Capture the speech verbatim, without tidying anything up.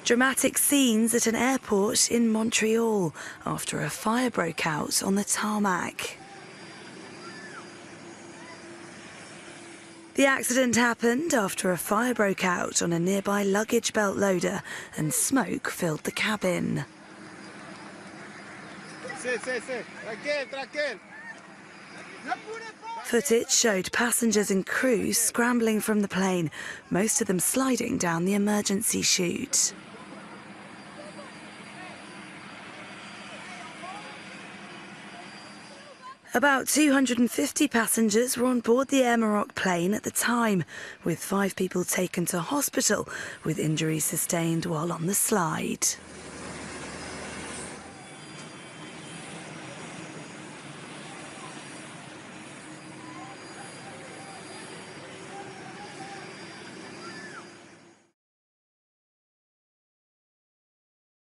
Dramatic scenes at an airport in Montreal after a fire broke out on the tarmac. The accident happened after a fire broke out on a nearby luggage belt loader and smoke filled the cabin. Footage showed passengers and crew scrambling from the plane, most of them sliding down the emergency chute. About two hundred fifty passengers were on board the Air Maroc plane at the time, with five people taken to hospital with injuries sustained while on the slide.